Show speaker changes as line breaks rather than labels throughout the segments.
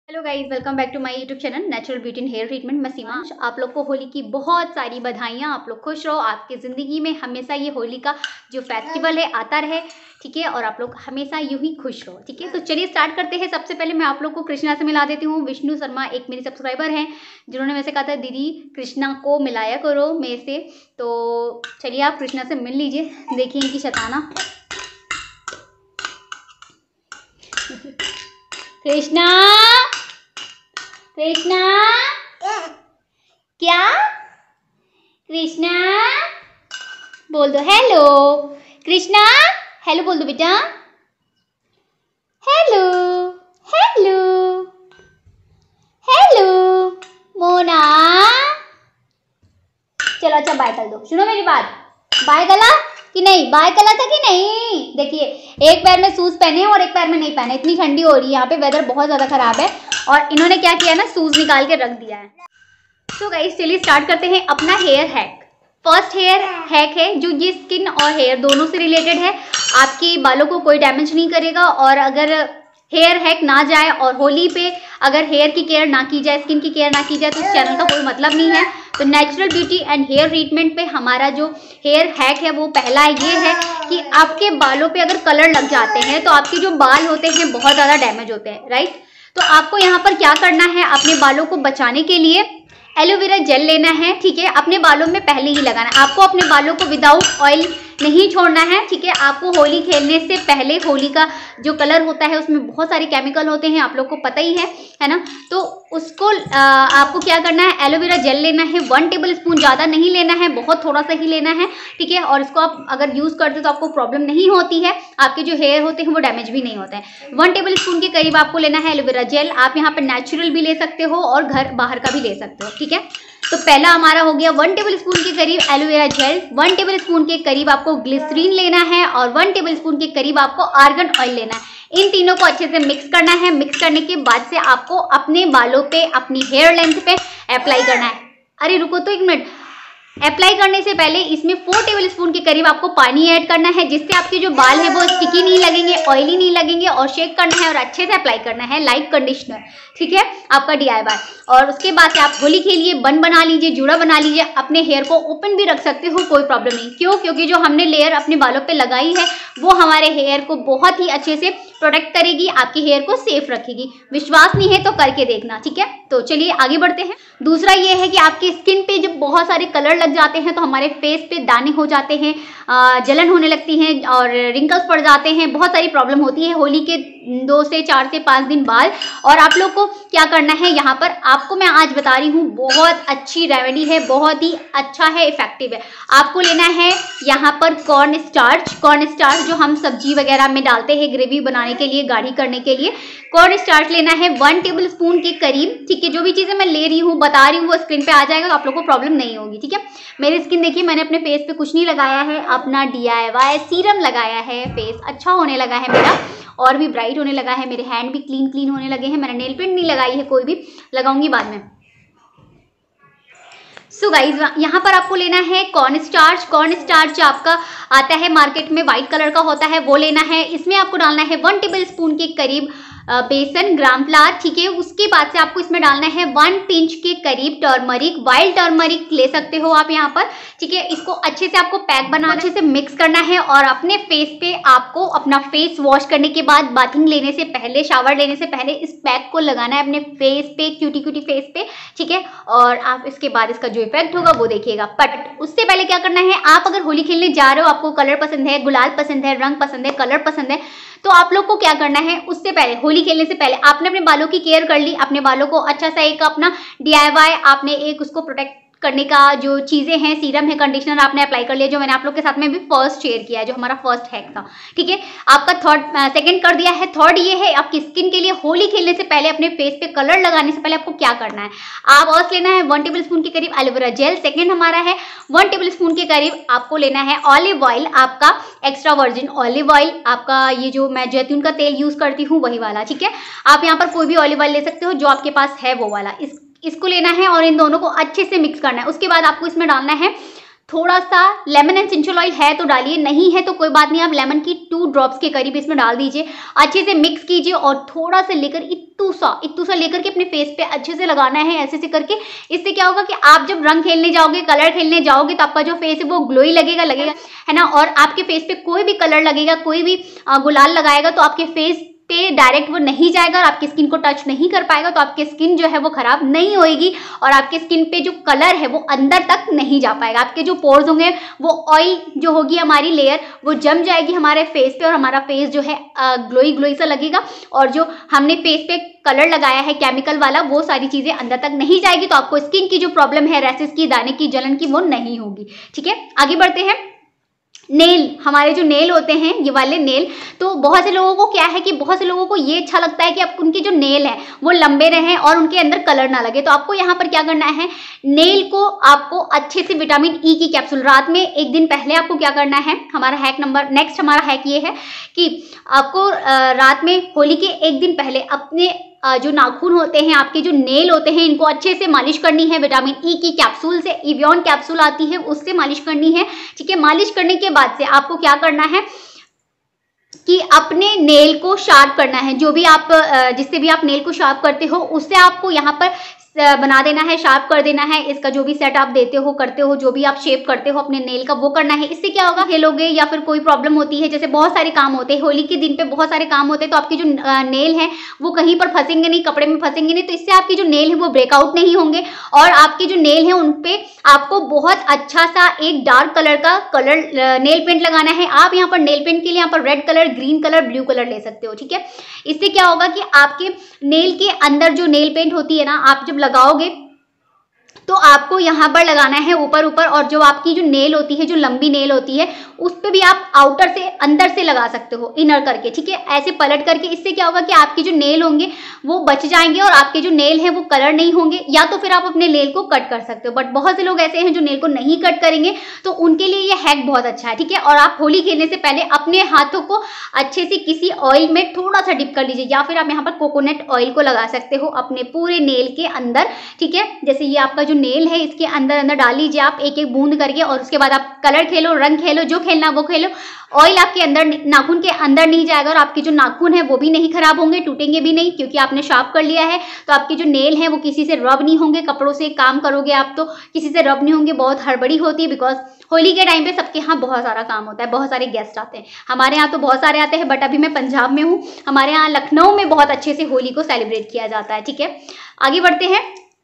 Hello guys, welcome back to my YouTube channel natural beauty and hair treatment. मैं सीमा। आप लोग को होली की बहुत सारी बधाइयाँ। आप लोग खुश रहो, आपकी ज़िंदगी में हमेशा ये होली का जो फेस्टिवल है आता रहे, ठीक है। और आप लोग हमेशा यूं ही खुश रहो, ठीक है। तो चलिए स्टार्ट करते हैं। सबसे पहले मैं आप लोग को कृष्णा से मिला देती हूँ। विष्णु शर्मा एक मेरी सब्सक्राइबर हैं जिन्होंने मेरे से कहा था दीदी कृष्णा को मिलाया करो मेरे से। तो चलिए आप कृष्णा से मिल लीजिए। देखिए इनकी शताना। कृष्णा, कृष्णा क्या? कृष्णा बोल दो हेलो। कृष्णा हेलो बोल दो बेटा। Hello hello hello Mona. चलो अच्छा बाय कर दो। सुनो मेरी बात, बाय गला कि नहीं? बाय गला था कि नहीं? देखिए एक पैर में शूज पहने और एक पैर में नहीं पहने। इतनी ठंडी हो रही है यहाँ पे, वेदर बहुत ज़्यादा खराब है और इन्होंने क्या किया ना, शूज निकाल के रख दिया है। तो गाइस चलिए स्टार्ट करते हैं अपना hair hack. First hair hack है जो ये स्किन और हेयर दोनों से रिलेटेड है। आपकी बालों को कोई डैमेज नहीं करेगा और अगर हेयर हैक ना जाए और होली पे अगर हेयर की केयर ना की जाए, स्किन की केयर ना की जाए तो इस चैनल का कोई मतलब नहीं है। तो natural beauty and hair treatment पे हमारा जो हेयर हैक है वो पहला ये है कि आपके बालों पे अगर कलर लग जाते हैं तो आपके जो बाल होते हैं बहुत ज़्यादा डैमेज होते हैं, राइट। तो आपको यहाँ पर क्या करना है, अपने बालों को बचाने के लिए एलोवेरा जेल लेना है, ठीक है। अपने बालों में पहले ही लगाना है। आपको अपने बालों को विदाउट ऑयल नहीं छोड़ना है, ठीक है। आपको होली खेलने से पहले, होली का जो कलर होता है उसमें बहुत सारे केमिकल होते हैं, आप लोग को पता ही है ना। तो उसको आपको क्या करना है, एलोवेरा जेल लेना है 1 टेबल स्पून, ज़्यादा नहीं लेना है, बहुत थोड़ा सा ही लेना है, ठीक है। और इसको आप अगर यूज़ करते हो तो आपको प्रॉब्लम नहीं होती है, आपके जो हेयर होते हैं वो डैमेज भी नहीं होते हैं। 1 टेबल स्पून के करीब आपको लेना है एलोवेरा जेल। आप यहाँ पर नेचुरल भी ले सकते हो और घर बाहर का भी ले सकते हो, ठीक है। तो पहला हमारा हो गया 1 टेबल स्पून के करीब एलोवेरा जेल, 1 टेबल स्पून के करीब आपको ग्लिसरीन लेना है और 1 टेबल स्पून के करीब आपको आर्गन ऑयल लेना है। इन तीनों को अच्छे से मिक्स करना है। मिक्स करने के बाद से आपको अपने बालों पे, अपनी हेयर लेंथ पे अप्लाई करना है। अरे रुको तो 1 मिनट। अप्लाई करने से पहले इसमें 4 टेबल स्पून के करीब आपको पानी ऐड करना है, जिससे आपके जो बाल है वो स्टिकी नहीं लगेंगे, ऑयली नहीं लगेंगे। और शेक करना है और अच्छे से अप्लाई करना है लाइक कंडीशनर, ठीक है, आपका DIY। और उसके बाद से आप होली खेलिए, बन बना लीजिए, जूड़ा बना लीजिए। अपने हेयर को ओपन भी रख सकते हो, कोई प्रॉब्लम नहीं। क्यों? क्योंकि जो हमने लेयर अपने बालों पे लगाई है वो हमारे हेयर को बहुत ही अच्छे से प्रोटेक्ट करेगी, आपकी हेयर को सेफ रखेगी। विश्वास नहीं है तो करके देखना, ठीक है। तो चलिए आगे बढ़ते हैं। दूसरा ये है कि आपकी स्किन पे जब बहुत सारे कलर लग जाते हैं तो हमारे फेस पे दाने हो जाते हैं, जलन होने लगती है और रिंकल्स पड़ जाते हैं, बहुत सारी प्रॉब्लम होती है होली के 2 से 4 से 5 दिन बाद। और आप लोग को क्या करना है, यहाँ पर आपको मैं आज बता रही हूँ, बहुत अच्छी रेमेडी है, बहुत ही अच्छा है, इफेक्टिव है। आपको लेना है यहाँ पर कॉर्न स्टार्च। कॉर्न स्टार्च जो हम सब्जी वगैरह में डालते हैं ग्रेवी बनाने के लिए, गाढ़ी करने के लिए कॉर्न स्टार्च लेना है 1 टेबल स्पून के करीब, ठीक है। जो भी चीज़ें मैं ले रही हूँ, बता रही हूँ, वो स्क्रीन पे आ जाएगा तो आप लोग को प्रॉब्लम नहीं होगी, ठीक है। मेरी स्किन देखिए, मैंने अपने फेस पे कुछ नहीं लगाया है, अपना DIY सीरम लगाया है। फेस अच्छा होने लगा है मेरा और भी ब्राइट होने लगा है। मेरे हैंड भी क्लीन होने लगे हैं। मैंने नेल पेंट नहीं लगाई है कोई भी, लगाऊंगी बाद में। सो गाइज यहाँ पर आपको लेना है कॉर्न स्टार्च। कॉर्न स्टार्च आपका आता है मार्केट में, वाइट कलर का होता है, वो लेना है। इसमें आपको डालना है 1 टेबल स्पून के करीब बेसन, ग्राम फ्लावर, ठीक है। उसके बाद से आपको इसमें डालना है 1 पिंच के करीब टर्मरिक, वाइल्ड टर्मरिक ले सकते हो आप यहाँ पर, ठीक है। इसको अच्छे से आपको पैक बनाना, अच्छे से मिक्स करना है और अपने फेस पे आपको अपना फेस वॉश करने के बाद, बाथिंग लेने से पहले, शावर लेने से पहले इस पैक को लगाना है अपने फेस पे, क्यूटी फेस पे, ठीक है। और आप इसके बाद इसका जो इफेक्ट होगा वो देखिएगा। बट उससे पहले क्या करना है, आप अगर होली खेलने जा रहे हो, आपको कलर पसंद है, गुलाल पसंद है, रंग पसंद है, कलर पसंद है, तो आप लोग को क्या करना है, उससे पहले, होली खेलने से पहले आपने अपने बालों की केयर कर ली, अपने बालों को अच्छा सा एक अपना DIY आपने एक उसको प्रोटेक्ट करने का जो चीज़ें हैं, सीरम है, कंडीशनर आपने अप्लाई कर लिया, जो मैंने आप लोग के साथ में भी फर्स्ट शेयर किया है, जो हमारा फर्स्ट हैक था, ठीक है। आपका सेकंड कर दिया है। थर्ड ये है, आपकी स्किन के लिए होली खेलने से पहले, अपने फेस पे कलर लगाने से पहले आपको क्या करना है, आप और लेना है 1 टेबल स्पून के करीब एलोवेरा जेल। सेकेंड हमारा है 1 टेबल स्पून के करीब आपको लेना है ऑलिव ऑयल, आपका एक्स्ट्रा वर्जिन ऑलिव ऑयल, आपका ये जो मैं जैतून का तेल यूज़ करती हूँ वही वाला, ठीक है। आप यहाँ पर कोई भी ऑलिव ऑयल ले सकते हो जो आपके पास है वो वाला। इसको लेना है और इन दोनों को अच्छे से मिक्स करना है। उसके बाद आपको इसमें डालना है थोड़ा सा लेमन एंड एसेंशियल ऑयल है तो डालिए, नहीं है तो कोई बात नहीं, आप लेमन की 2 ड्रॉप्स के करीब इसमें डाल दीजिए, अच्छे से मिक्स कीजिए और थोड़ा सा लेकर इत्तू सा लेकर के अपने फेस पे अच्छे से लगाना है, ऐसे से करके। इससे क्या होगा कि आप जब रंग खेलने जाओगे, कलर खेलने जाओगे, तो आपका जो फेस है वो ग्लोई लगेगा है ना। और आपके फेस पे कोई भी कलर लगेगा, कोई भी गुलाल लगाएगा तो आपके फेस पे डायरेक्ट वो नहीं जाएगा और आपकी स्किन को टच नहीं कर पाएगा, तो आपकी स्किन जो है वो खराब नहीं होएगी और आपके स्किन पे जो कलर है वो अंदर तक नहीं जा पाएगा। आपके जो पोर्स होंगे वो ऑयल जो होगी हमारी लेयर वो जम जाएगी हमारे फेस पे और हमारा फेस जो है ग्लोई सा लगेगा, और जो हमने फेस पे कलर लगाया है केमिकल वाला वो सारी चीजें अंदर तक नहीं जाएगी, तो आपको स्किन की जो प्रॉब्लम है, रैसेस की, दाने की, जलन की, वो नहीं होगी। ठीक है, आगे बढ़ते हैं। नेल, हमारे जो नेल होते हैं ये वाले नेल, तो बहुत से लोगों को क्या है कि बहुत से लोगों को ये अच्छा लगता है कि अब उनके जो नेल हैं वो लंबे रहें और उनके अंदर कलर ना लगे। तो आपको यहाँ पर क्या करना है, नेल को आपको अच्छे से विटामिन ई की कैप्सूल रात में 1 दिन पहले आपको क्या करना है, हमारा हैक नंबर नेक्स्ट हमारा हैक ये है कि आपको रात में होली के 1 दिन पहले अपने जो नाखून होते हैं, आपके जो नेल होते हैं, इनको अच्छे से मालिश करनी है विटामिन ई की कैप्सूल से। इवियन कैप्सूल आती है उससे मालिश करनी है। ठीक है, मालिश करने के बाद से आपको क्या करना है कि अपने नेल को शार्प करना है। जो भी आप जिससे भी आप नेल को शार्प करते हो उससे आपको यहाँ पर बना देना है, शार्प कर देना है। इसका जो भी सेट आप देते हो, करते हो, जो भी आप शेप करते हो अपने नेल का, वो करना है। इससे क्या होगा, खेलोगे या फिर कोई प्रॉब्लम होती है, जैसे बहुत सारे काम होते हैं होली के दिन पे, बहुत सारे काम होते हैं, तो आपके जो नेल हैं वो कहीं पर फंसेंगे नहीं, कपड़े में फंसेंगे नहीं, तो इससे आपके जो नेल है वो ब्रेकआउट नहीं होंगे और आपके जो नेल है उन पे आपको बहुत अच्छा सा एक डार्क कलर का नेल पेंट लगाना है। आप यहाँ पर नेल पेंट के लिए यहाँ पर red colour, green colour, blue colour ले सकते हो। ठीक है, इससे क्या होगा कि आपके नेल के अंदर जो नेल पेंट होती है ना, आप जब लगाओगे तो आपको यहाँ पर लगाना है ऊपर, और जो आपकी जो नेल होती है, जो लंबी नेल होती है, उस पर भी आप आउटर से अंदर से लगा सकते हो, इनर करके। ठीक है, ऐसे पलट करके। इससे क्या होगा कि आपके जो नेल होंगे वो बच जाएंगे और आपके जो नेल हैं वो कलर नहीं होंगे। या तो फिर आप अपने नेल को कट कर सकते हो, बट बहुत से लोग ऐसे हैं जो नेल को नहीं कट करेंगे, तो उनके लिए ये हैक बहुत अच्छा है। ठीक है, और आप होली खेलने से पहले अपने हाथों को अच्छे से किसी ऑयल में थोड़ा सा डिप कर लीजिए, या फिर आप यहाँ पर कोकोनट ऑयल को लगा सकते हो अपने पूरे नेल के अंदर। ठीक है, जैसे ये आपका जो नेल है इसके अंदर डाल लीजिए आप एक एक बूंद करके, और उसके बाद आप कलर खेलो, रंग खेलो, जो खेलना वो खेलो। ऑयल आपके अंदर, नाखून के अंदर नहीं जाएगा और आपके जो नाखून है वो भी नहीं खराब होंगे, टूटेंगे भी नहीं, क्योंकि आपने शार्प कर लिया है। तो आपके जो नेल हैं वो किसी से रब नहीं होंगे। कपड़ों से काम करोगे आप तो किसी से रब नहीं होंगे। बहुत हड़बड़ी होती है, बिकॉज होली के टाइम पे सबके यहाँ बहुत सारा काम होता है, बहुत सारे गेस्ट आते हैं। हमारे यहाँ तो बहुत सारे आते हैं, बट अभी मैं पंजाब में हूँ। हमारे यहाँ लखनऊ में बहुत अच्छे से होली को सेलिब्रेट किया जाता है। ठीक है, आगे बढ़ते हैं।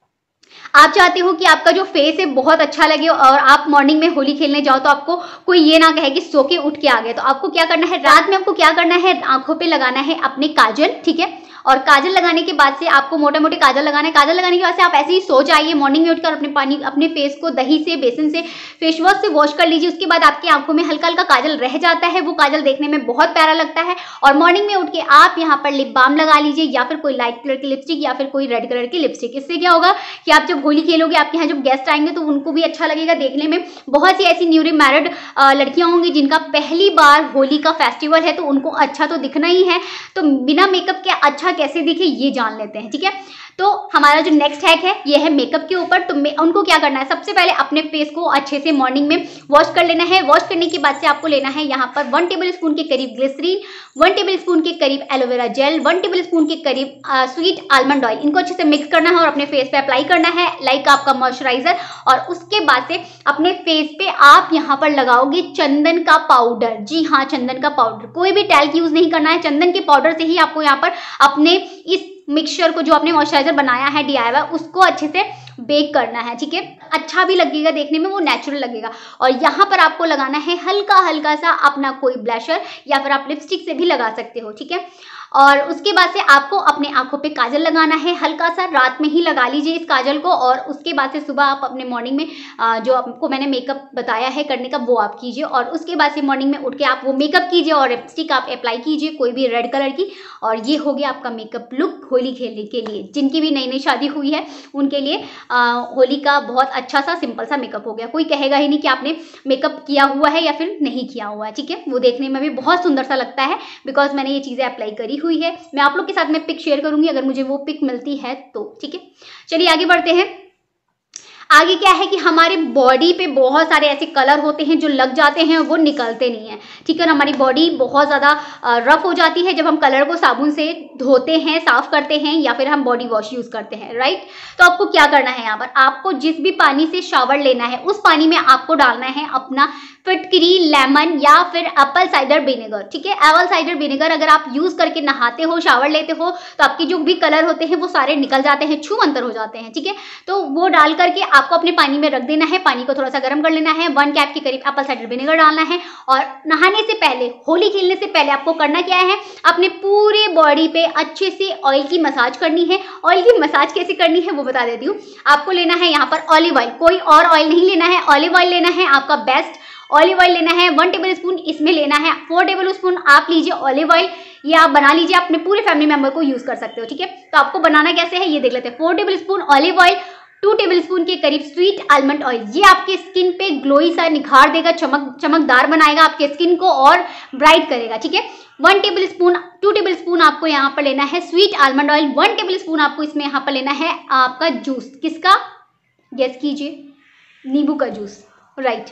आप चाहते हो कि आपका जो फेस है बहुत अच्छा लगे और आप मॉर्निंग में होली खेलने जाओ तो आपको कोई ये ना कहे कि सो के उठ के आ गए, तो आपको क्या करना है, रात में आपको क्या करना है, आंखों पे लगाना है अपने काजल। ठीक है, और काजल लगाने के बाद से आपको मोटे मोटे काजल लगाना है। काजल लगाने के बाद से आप ऐसे ही सो जाइए। मॉर्निंग में उठकर अपने फेस को दही से, बेसन से, फेस वॉश से वॉश कर लीजिए। उसके बाद आपकी आंखों में हल्का हल्का काजल रह जाता है, वो काजल देखने में बहुत प्यारा लगता है। और मॉर्निंग में उठ के आप यहाँ पर लिप बाम लगा लीजिए, या फिर कोई लाइट कलर की लिपस्टिक या फिर कोई रेड कलर की लिपस्टिक। इससे क्या होगा कि आप जब होली खेलोगे, आपके यहाँ जब गेस्ट आएंगे तो उनको भी अच्छा लगेगा देखने में। बहुत सी ऐसी न्यूली मैरिड लड़कियां होंगी जिनका पहली बार होली का फेस्टिवल है, तो उनको अच्छा तो दिखना ही है, तो बिना मेकअप के अच्छा कैसे दिखे ये जान लेते हैं। ठीक है, तो हमारा जो नेक्स्ट हैक है ये है मेकअप के ऊपर। तो उनको क्या करना है, सबसे पहले अपने फेस को अच्छे से मॉर्निंग में वॉश कर लेना है। वॉश करने के बाद से आपको लेना है यहाँ पर 1 टेबलस्पून के करीब ग्लिसरीन, 1 टेबलस्पून के करीब एलोवेरा जेल, 1 टेबलस्पून के करीब स्वीट आलमंड ऑयल। इनको अच्छे से मिक्स करना है और अपने फेस पे अप्लाई करना है लाइक आपका मॉइस्चराइजर। और उसके बाद से अपने फेस पे आप यहाँ पर लगाओगे चंदन का पाउडर। जी हाँ, चंदन का पाउडर, कोई भी टैल्क यूज नहीं करना है, चंदन के पाउडर से ही आपको यहाँ पर अपने इस मिक्सचर को, जो आपने मॉइस्चराइजर बनाया है DIY, उसको अच्छे से बेक करना है। ठीक है, अच्छा भी लगेगा देखने में, वो नेचुरल लगेगा। और यहाँ पर आपको लगाना है हल्का हल्का सा अपना कोई ब्लशर, या फिर आप लिपस्टिक से भी लगा सकते हो। ठीक है, और उसके बाद से आपको अपने आंखों पे काजल लगाना है, हल्का सा रात में ही लगा लीजिए इस काजल को। और उसके बाद से सुबह आप अपने मॉर्निंग में जो आपको मैंने मेकअप बताया है करने का, वो आप कीजिए। और उसके बाद से मॉर्निंग में उठ के आप वो मेकअप कीजिए और लिपस्टिक आप अप्लाई कीजिए कोई भी रेड कलर की। और ये हो गया आपका मेकअप लुक होली खेलने के लिए। जिनकी भी नई नई शादी हुई है उनके लिए होली का बहुत अच्छा सा सिंपल सा मेकअप हो गया। कोई कहेगा ही नहीं कि आपने मेकअप किया हुआ है या फिर नहीं किया हुआ है। ठीक है, वो देखने में भी बहुत सुंदर सा लगता है, बिकॉज मैंने ये चीज़ें अप्लाई करी हुई है। मैं आप लोग के साथ में पिक शेयर करूंगी अगर मुझे वो पिक मिलती है तो। ठीक है, चलिए आगे बढ़ते हैं। आगे क्या है कि हमारे बॉडी पे बहुत सारे ऐसे कलर होते हैं जो लग जाते हैं, वो निकलते नहीं हैं, ठीक है। हमारी बॉडी बहुत ज़्यादा रफ हो जाती है जब हम कलर को साबुन से धोते हैं, साफ करते हैं या फिर हम बॉडी वॉश यूज़ करते हैं, राइट। तो आपको क्या करना है, यहाँ पर आपको जिस भी पानी से शावर लेना है उस पानी में आपको डालना है अपना फिटकरी लेमन या फिर एप्पल साइडर विनेगर, ठीक है। एप्पल साइडर विनेगर अगर आप यूज़ करके नहाते हो, शावर लेते हो, तो आपके जो भी कलर होते हैं वो सारे निकल जाते हैं, छूमंतर हो जाते हैं, ठीक है। तो वो डाल करके आपको अपने पानी में रख देना है, पानी को थोड़ा सा गर्म कर लेना है, 1 कैप के करीब एप्पल साइडर विनेगर डालना है और नहाने से पहले, होली खेलने से पहले आपको करना क्या है, अपने पूरे बॉडी पे अच्छे से ऑयल की मसाज करनी है। ऑयल की मसाज कैसे करनी है वो बता देती हूँ। आपको लेना है यहाँ पर ऑलिव ऑयल, कोई और ऑयल नहीं लेना है, ऑलिव ऑयल लेना है, आपका बेस्ट ऑलिव ऑयल लेना है। 1 टेबल स्पून इसमें लेना है, 4 टेबल स्पून आप लीजिए ऑलिव ऑयल, ये आप बना लीजिए, अपने पूरे फैमिली मेंबर को यूज कर सकते हो, ठीक है। तो आपको बनाना कैसे है ये देख लेते हैं। 4 tablespoon olive oil, 2 tablespoon के करीब स्वीट आलमंड ऑयल, ये आपके स्किन पे ग्लोई सा निखार देगा, चमकदार बनाएगा आपके स्किन को और ब्राइट करेगा, ठीक है। 2 टेबल स्पून आपको यहाँ पर लेना है sweet almond oil. 1 tablespoon आपको इसमें यहाँ पर लेना है आपका जूस, किसका, गेस कीजिए, नींबू का जूस, राइट।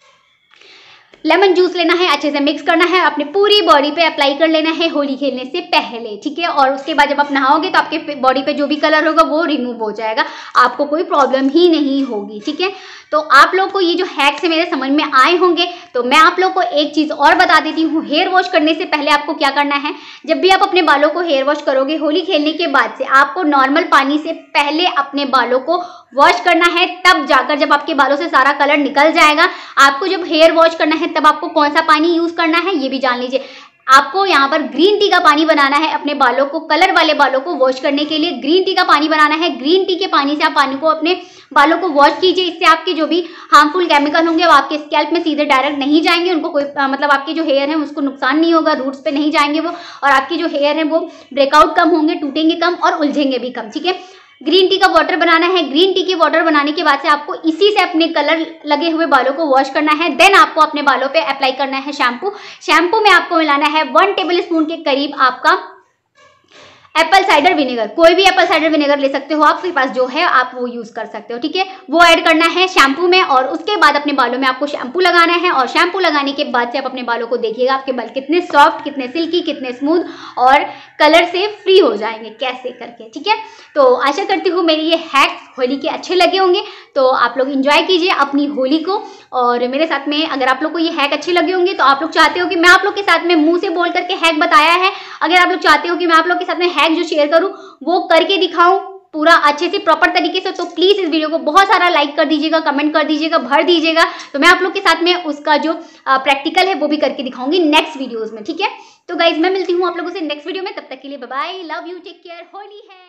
लेमन जूस लेना है, अच्छे से मिक्स करना है, अपने पूरी बॉडी पे अप्लाई कर लेना है होली खेलने से पहले, ठीक है। और उसके बाद जब आप नहाओगे तो आपके बॉडी पे जो भी कलर होगा वो रिमूव हो जाएगा, आपको कोई प्रॉब्लम ही नहीं होगी, ठीक है। तो आप लोग को ये जो हैक्स है मेरे समझ में आए होंगे। तो मैं आप लोग को एक चीज़ और बता देती हूँ, हेयर वॉश करने से पहले आपको क्या करना है। जब भी आप अपने बालों को हेयर वॉश करोगे होली खेलने के बाद से, आपको नॉर्मल पानी से पहले अपने बालों को वॉश करना है, तब जाकर जब आपके बालों से सारा कलर निकल जाएगा। आपको जब हेयर वॉश करना है तब आपको कौन सा पानी यूज़ करना है ये भी जान लीजिए। आपको यहाँ पर ग्रीन टी का पानी बनाना है, अपने बालों को, कलर वाले बालों को वॉश करने के लिए ग्रीन टी का पानी बनाना है। ग्रीन टी के पानी से आप पानी को अपने बालों को वॉश कीजिए, इससे आपके जो भी हार्मफुल केमिकल होंगे वो आपके स्कैल्प में सीधे डायरेक्ट नहीं जाएंगे, उनको कोई मतलब आपके जो हेयर है उसको नुकसान नहीं होगा, रूट्स पे नहीं जाएंगे वो, और आपके जो हेयर है वो ब्रेकआउट कम होंगे, टूटेंगे कम और उलझेंगे भी कम, ठीक है। ग्रीन टी का वाटर बनाना है। ग्रीन टी के वाटर बनाने के बाद से आपको इसी से अपने कलर लगे हुए बालों को वॉश करना है। देन आपको अपने बालों पे अप्लाई करना है शैम्पू। शैम्पू में आपको मिलाना है 1 टेबल स्पून के करीब आपका एप्पल साइडर विनेगर, कोई भी एप्पल साइडर विनेगर ले सकते हो, आपके पास जो है आप वो यूज कर सकते हो, ठीक है। वो ऐड करना है शैम्पू में और उसके बाद अपने बालों में आपको शैम्पू लगाना है। और शैम्पू लगाने के बाद से आप अपने बालों को देखिएगा आपके बाल कितने सॉफ्ट, कितने सिल्की, कितने स्मूथ और कलर से फ्री हो जाएंगे कैसे करके, ठीक है। तो आशा करती हूँ मेरे ये हैक्स होली के अच्छे लगे होंगे। तो आप लोग एंजॉय कीजिए अपनी होली को और मेरे साथ में। अगर आप लोग को ये हैक अच्छे लगे होंगे तो आप लोग चाहते हो कि मैं आप लोग के साथ में मुंह से बोल करके हैक बताया है, अगर आप लोग चाहते हो कि मैं आप लोग के साथ में हैक जो शेयर करूं वो करके दिखाऊं पूरा अच्छे से प्रॉपर तरीके से, तो प्लीज इस वीडियो को बहुत सारा लाइक कर दीजिएगा, कमेंट कर दीजिएगा, भर दीजिएगा। तो मैं आप लोग के साथ में उसका जो प्रैक्टिकल है वो भी करके दिखाऊंगी नेक्स्ट वीडियोस में, ठीक है। तो गाइज मैं मिलती हूँ आप लोगों से नेक्स्ट वीडियो में, तब तक के लिए bye bye, love you, take care, Holi है।